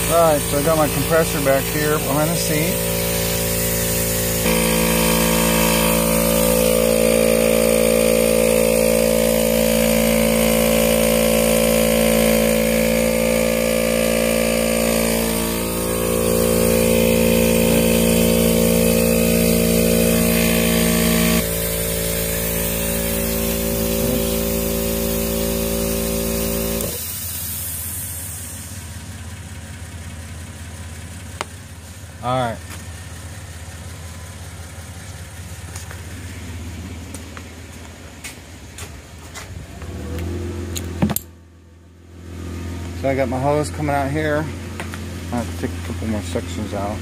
Alright, so I got my compressor back here behind the seat. Alright. So I got my hose coming out here. I have to take a couple more sections out.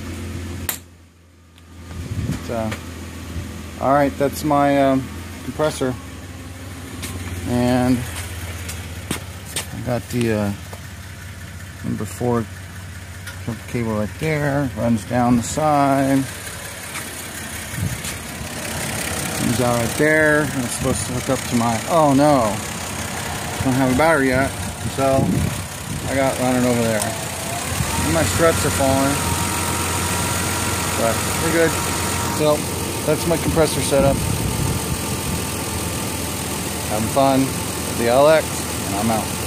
Alright, that's my compressor. And I got the number 4 cable right there, runs down the side, comes out right there, and it's supposed to hook up to my, oh no, don't have a battery yet, so I got running over there. And my struts are falling, but we're good. So that's my compressor setup. Having fun with the LX, and I'm out.